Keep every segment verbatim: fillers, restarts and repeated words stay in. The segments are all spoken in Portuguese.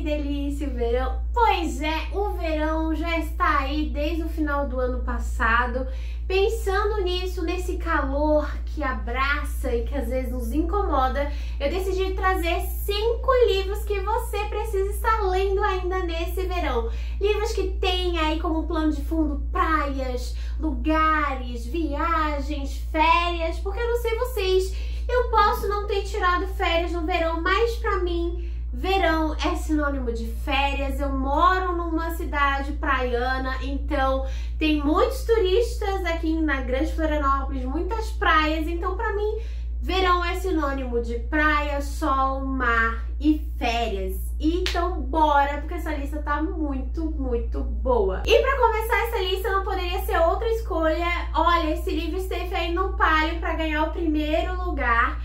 delícia o verão! Pois é, o verão já está aí desde o final do ano passado. Pensando nisso, nesse calor que abraça e que às vezes nos incomoda, eu decidi trazer cinco livros que você precisa estar lendo ainda nesse verão. Livros que têm aí como plano de fundo praias, lugares, viagens, férias, porque eu não sei vocês, eu posso não ter tirado férias no verão, mas pra mim, verão é sinônimo de férias. Eu moro numa cidade praiana, então tem muitos turistas aqui na Grande Florianópolis, muitas praias, então pra mim, verão é sinônimo de praia, sol, mar e férias. Então bora, porque essa lista tá muito, muito boa. E pra começar essa lista não poderia ser outra escolha. Olha, esse livro esteve aí no páreo pra ganhar o primeiro lugar,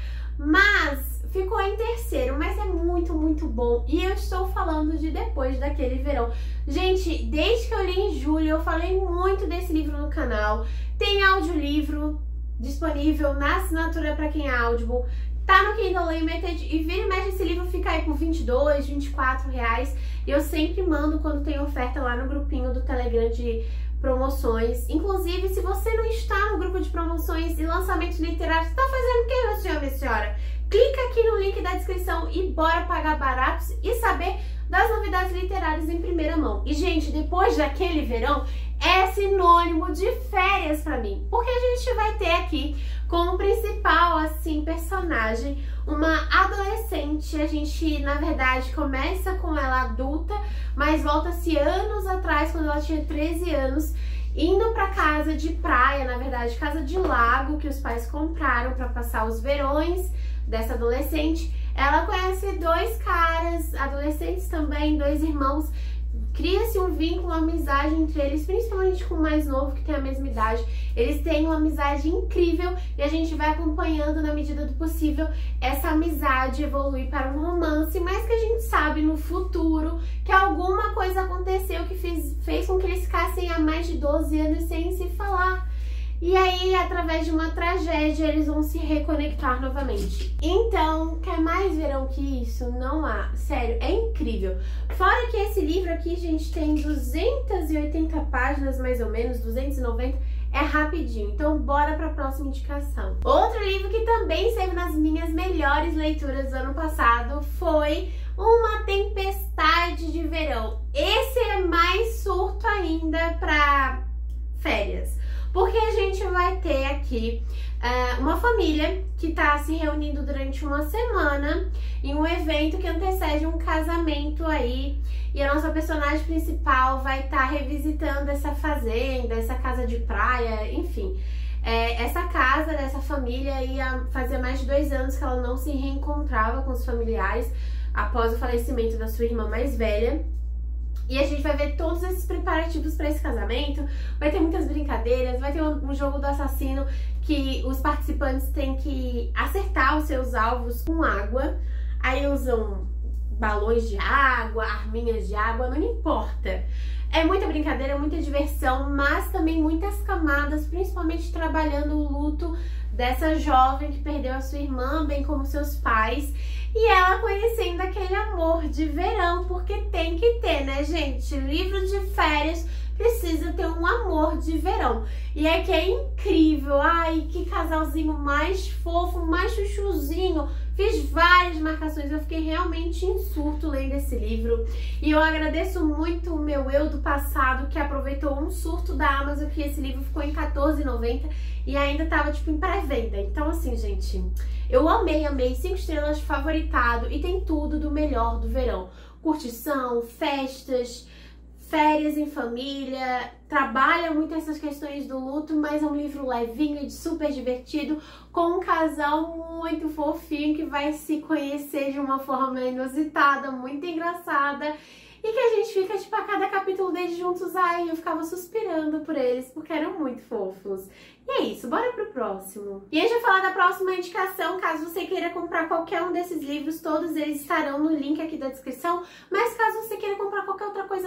mas ficou em terceiro, mas é muito, muito bom. E eu estou falando de Depois Daquele Verão. Gente, desde que eu li em julho, eu falei muito desse livro no canal. Tem audiolivro disponível na assinatura para quem é Audible. Tá no Kindle Unlimited e vira e mexe, esse livro fica aí por vinte e dois, vinte e quatro reais. E eu sempre mando quando tem oferta lá no grupinho do Telegram de promoções. Inclusive, se você não está no grupo de promoções e lançamentos literários, tá fazendo o que, meu senhor, minha senhora? Clica aqui no link da descrição e bora pagar baratos e saber das novidades literárias em primeira mão. E, gente, Depois Daquele Verão é sinônimo de férias pra mim, porque a gente vai ter aqui como principal, assim, personagem uma adolescente. A gente, na verdade, começa com ela adulta, mas volta-se anos atrás, quando ela tinha treze anos, indo pra casa de praia, na verdade, casa de lago, que os pais compraram pra passar os verões dessa adolescente. Ela conhece dois caras, adolescentes também, dois irmãos. Cria-se um vínculo, uma amizade entre eles, principalmente com o mais novo, que tem a mesma idade. Eles têm uma amizade incrível e a gente vai acompanhando, na medida do possível, essa amizade evoluir para um romance, mas que a gente sabe no futuro que alguma coisa aconteceu que fez, fez com que eles ficassem há mais de doze anos sem se falar. E aí, através de uma tragédia, eles vão se reconectar novamente. Então, quer mais verão que isso? Não há. Sério, é incrível. Fora que esse livro aqui, gente, tem duzentas e oitenta páginas, mais ou menos, duzentas e noventa, é rapidinho. Então, bora para a próxima indicação. Outro livro que também esteve nas minhas melhores leituras do ano passado foi Uma Tempestade de Verão. Esse é mais surto ainda para férias, porque a gente vai ter aqui uh, uma família que está se reunindo durante uma semana em um evento que antecede um casamento aí, e a nossa personagem principal vai estar tá revisitando essa fazenda, essa casa de praia, enfim. É, essa casa dessa família ia fazer mais de dois anos que ela não se reencontrava com os familiares após o falecimento da sua irmã mais velha. E a gente vai ver todos esses preparativos para esse casamento. Vai ter muitas brincadeiras, vai ter um, um jogo do assassino que os participantes têm que acertar os seus alvos com água. Aí usam balões de água, arminhas de água, não importa. É muita brincadeira, muita diversão, mas também muitas camadas, principalmente trabalhando o luto dessa jovem que perdeu a sua irmã, bem como seus pais. E ela conhecendo aquele amor de verão, porque tem que ter, né, gente? Livro de férias precisa ter um amor de verão. E é que é incrível. Ai, que casalzinho mais fofo, mais chuchuzinho. Fiz várias marcações, eu fiquei realmente em surto lendo esse livro. E eu agradeço muito o meu eu do passado, que aproveitou um surto da Amazon, que esse livro ficou em quatorze reais e noventa centavos e ainda tava, tipo, em pré-venda. Então, assim, gente, eu amei, amei, cinco estrelas, favoritado, e tem tudo do melhor do verão. Curtição, festas, férias em família, trabalha muito essas questões do luto, mas é um livro levinho e super divertido, com um casal muito fofinho que vai se conhecer de uma forma inusitada, muito engraçada, e que a gente fica, tipo, a cada capítulo deles juntos, ai, eu ficava suspirando por eles, porque eram muito fofos. E é isso, bora pro próximo. E antes de falar da próxima indicação, caso você queira comprar qualquer um desses livros, todos eles estarão no link aqui da descrição, mas caso você queira comprar qualquer outra coisa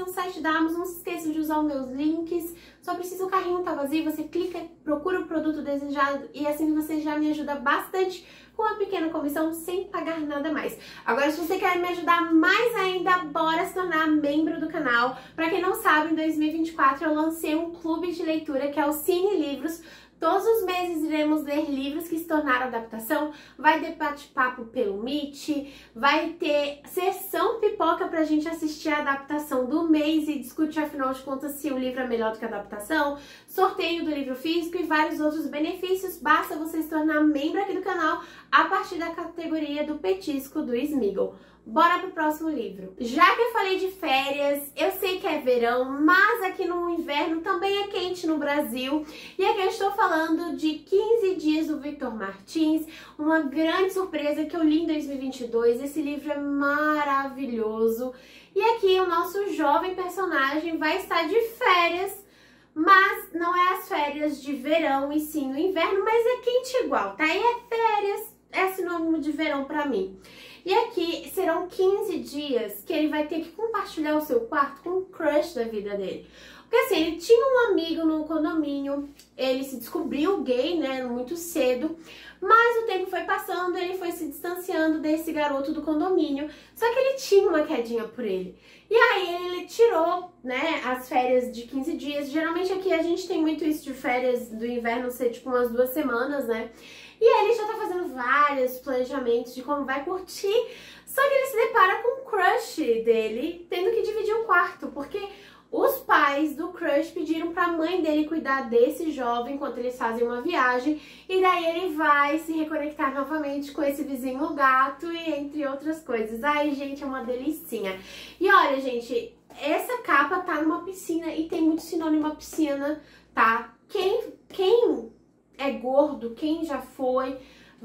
no site da Amazon, não se esqueça de usar os meus links. Só precisa o carrinho tá vazio, você clica, procura o produto desejado e assim você já me ajuda bastante com uma pequena comissão sem pagar nada mais. Agora, se você quer me ajudar mais ainda, bora se tornar membro do canal. Pra quem não sabe, em dois mil e vinte e quatro eu lancei um clube de leitura que é o Cine Livros. Todos os meses iremos ler livros que se tornaram adaptação, vai ter bate-papo pelo Meet, vai ter sessão pipoca pra gente assistir a adaptação do mês e discutir, afinal de contas, se o livro é melhor do que a adaptação, sorteio do livro físico e vários outros benefícios. Basta você se tornar membro aqui do canal a partir da categoria do petisco do Smiggle. Bora pro próximo livro. Já que eu falei de férias, eu sei que é verão, mas aqui no inverno também é quente no Brasil. E aqui eu estou falando de quinze dias do Victor Martins, uma grande surpresa que eu li em dois mil e vinte e dois. Esse livro é maravilhoso. E aqui o nosso jovem personagem vai estar de férias, mas não é as férias de verão e sim no inverno, mas é quente igual, tá? E é férias, é sinônimo de verão pra mim. E aqui serão quinze dias que ele vai ter que compartilhar o seu quarto com o crush da vida dele. Porque assim, ele tinha um amigo no condomínio, ele se descobriu gay, né, muito cedo, mas o tempo foi passando, ele foi se distanciando desse garoto do condomínio, só que ele tinha uma quedinha por ele. E aí ele tirou, né, as férias de quinze dias, geralmente aqui a gente tem muito isso de férias do inverno ser tipo umas duas semanas, né, e aí ele já tá fazendo vários planejamentos de como vai curtir, só que ele se depara com o crush dele tendo que dividir um quarto, porque os pais do crush pediram pra mãe dele cuidar desse jovem enquanto eles fazem uma viagem, e daí ele vai se reconectar novamente com esse vizinho gato e entre outras coisas. Ai, gente, é uma delicinha. E olha, gente, essa capa tá numa piscina e tem muito sinônimo à piscina, tá? Quem, quem é gordo, quem já foi,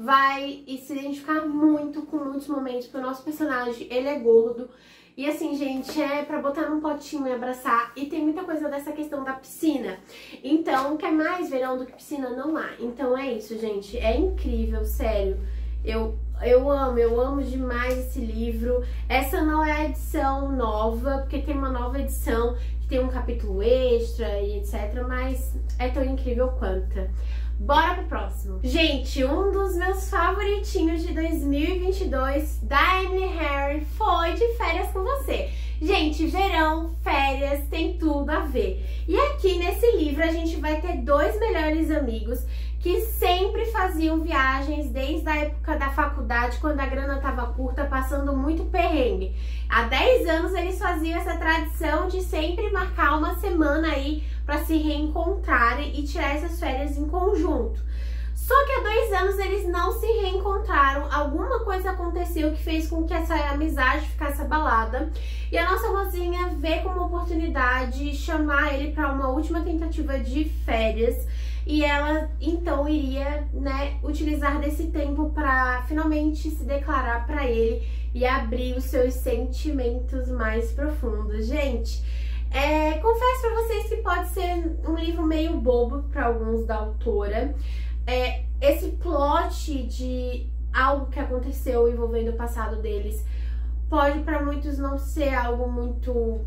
vai se identificar muito com muitos momentos, porque o nosso personagem, ele é gordo. E assim, gente, é pra botar num potinho e abraçar. E tem muita coisa dessa questão da piscina. Então, quer mais verão do que piscina? Não há. Então é isso, gente. É incrível, sério. Eu, eu amo, eu amo demais esse livro. Essa não é a edição nova, porque tem uma nova edição que tem um capítulo extra e etcétera. Mas é tão incrível quanto. Bora pro próximo. Gente, um dos meus favoritinhos de dois mil e vinte e dois, da Emily Henry, foi De Férias com Você. Gente, verão, férias, tem tudo a ver. E aqui nesse livro a gente vai ter dois melhores amigos que sempre faziam viagens desde a época da faculdade, quando a grana tava curta, passando muito perrengue. Há dez anos eles faziam essa tradição de sempre marcar uma semana aí para se reencontrarem e tirar essas férias em conjunto. Só que há dois anos eles não se reencontraram, alguma coisa aconteceu que fez com que essa amizade ficasse abalada. E a nossa mocinha vê como oportunidade chamar ele para uma última tentativa de férias. E ela então iria, né, utilizar desse tempo para finalmente se declarar para ele e abrir os seus sentimentos mais profundos. Gente, é, confesso para vocês que pode ser um livro meio bobo para alguns da autora. É, esse plot de algo que aconteceu envolvendo o passado deles pode para muitos não ser algo muito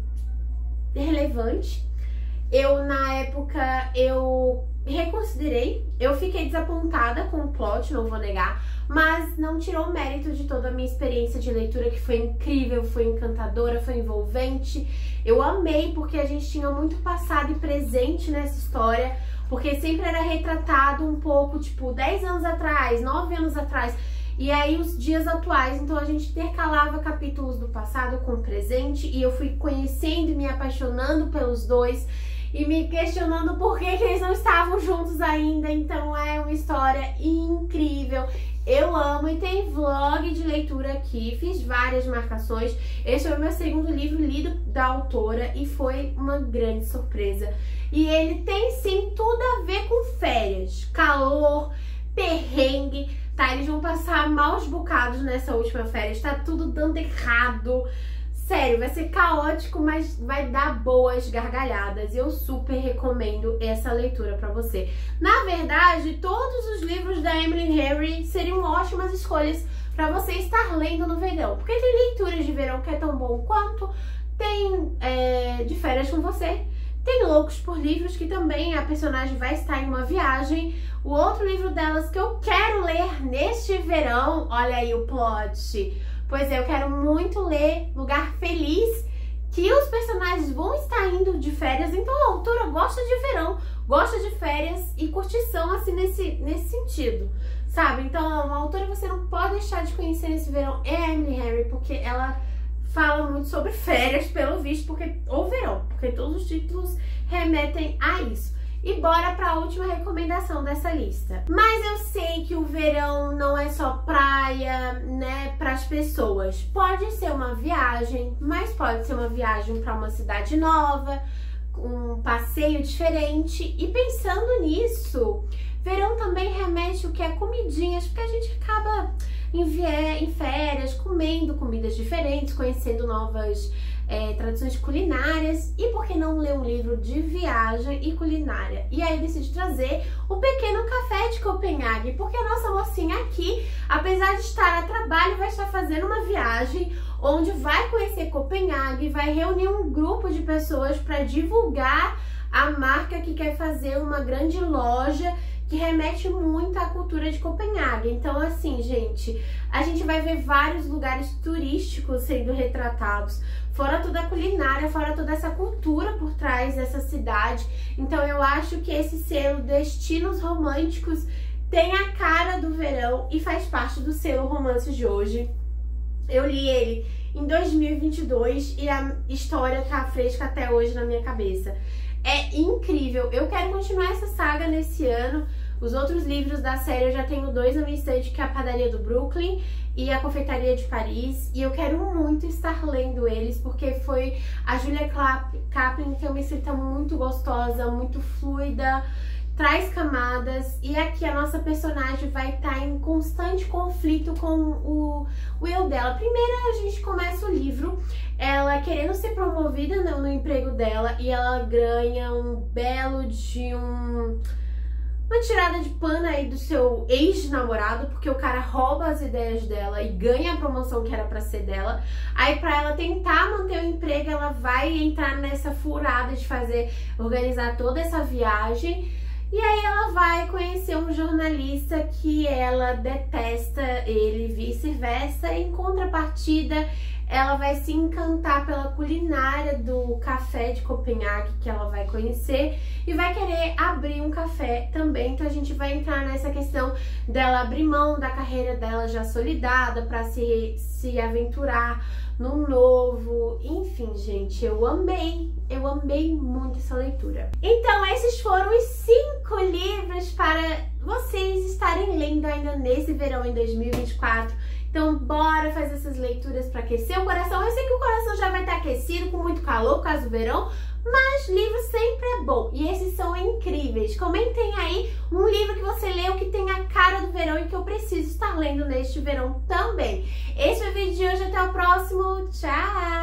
relevante. Eu, na época, eu reconsiderei, eu fiquei desapontada com o plot, não vou negar, mas não tirou o mérito de toda a minha experiência de leitura, que foi incrível, foi encantadora, foi envolvente. Eu amei porque a gente tinha muito passado e presente nessa história, porque sempre era retratado um pouco, tipo, dez anos atrás, nove anos atrás, e aí os dias atuais. Então a gente intercalava capítulos do passado com o presente, e eu fui conhecendo e me apaixonando pelos dois, e me questionando por que, que eles não estavam juntos ainda. Então é uma história incrível. Eu amo, e tem vlog de leitura aqui, fiz várias marcações. Esse foi o meu segundo livro lido da autora e foi uma grande surpresa. E ele tem sim tudo a ver com férias, calor, perrengue, tá? Eles vão passar maus bocados nessa última férias, tá tudo dando errado. Sério, vai ser caótico, mas vai dar boas gargalhadas. Eu super recomendo essa leitura pra você. Na verdade, todos os livros da Emily Henry seriam ótimas escolhas pra você estar lendo no verão. Porque tem leituras de verão que é tão bom quanto, Tem é, De Férias com Você, tem Loucos por Livros, que também a personagem vai estar em uma viagem. O outro livro delas que eu quero ler neste verão, olha aí o plot. Pois é, eu quero muito ler Lugar Feliz, que os personagens vão estar indo de férias, então a autora gosta de verão, gosta de férias e curtição, assim, nesse, nesse sentido, sabe? Então, uma autora que você não pode deixar de conhecer nesse verão é a Emily Henry, porque ela fala muito sobre férias, pelo visto, porque, ou verão, porque todos os títulos remetem a isso. E bora para a última recomendação dessa lista. Mas eu sei que o verão não é só praia, né, para as pessoas. Pode ser uma viagem, mas pode ser uma viagem para uma cidade nova, um passeio diferente. E pensando nisso, verão também remete o que é comidinhas, porque a gente acaba em, em férias comendo comidas diferentes, conhecendo novas É, tradições culinárias. E por que não ler um livro de viagem e culinária? E aí eu decidi trazer o Pequeno Café de Copenhague, porque a nossa mocinha aqui, apesar de estar a trabalho, vai estar fazendo uma viagem onde vai conhecer Copenhague, vai reunir um grupo de pessoas para divulgar a marca que quer fazer uma grande loja que remete muito à cultura de Copenhague. Então, assim, gente, a gente vai ver vários lugares turísticos sendo retratados, fora toda a culinária, fora toda essa cultura por trás dessa cidade. Então, eu acho que esse selo Destinos Românticos tem a cara do verão e faz parte do selo Romance de Hoje. Eu li ele em dois mil e vinte e dois e a história tá fresca até hoje na minha cabeça. É incrível. Eu quero continuar essa saga nesse ano. Os outros livros da série eu já tenho dois na minha estante, que é a Padaria do Brooklyn e a Confeitaria de Paris. E eu quero muito estar lendo eles, porque foi a Julia Kaplan, que é uma escrita muito gostosa, muito fluida, traz camadas. E aqui a nossa personagem vai estar em constante conflito com o, o eu dela. Primeiro a gente começa o livro, ela querendo ser promovida no, no emprego dela, e ela ganha um belo de um... uma tirada de pano aí do seu ex-namorado, porque o cara rouba as ideias dela e ganha a promoção que era pra ser dela. Aí pra ela tentar manter o emprego, ela vai entrar nessa furada de fazer, organizar toda essa viagem. E aí ela vai conhecer um jornalista que ela detesta ele, vice-versa. Em contrapartida, ela vai se encantar pela culinária do café de Copenhague que ela vai conhecer e vai querer abrir um café também. Então a gente vai entrar nessa questão dela abrir mão da carreira dela já solidada para se, se aventurar no novo. Enfim, gente, eu amei, eu amei muito essa leitura. Então esses foram os cinco livros para vocês estarem lendo ainda nesse verão em dois mil e vinte e quatro. Então bora fazer essas leituras para aquecer o coração. Eu sei que o coração já vai estar aquecido com muito calor por causa do verão, mas livro sempre é bom e esses são incríveis. Comentem aí um livro que você leu que tem a cara do verão e que eu preciso estar lendo neste verão também. Esse foi o vídeo de hoje, até o próximo, tchau!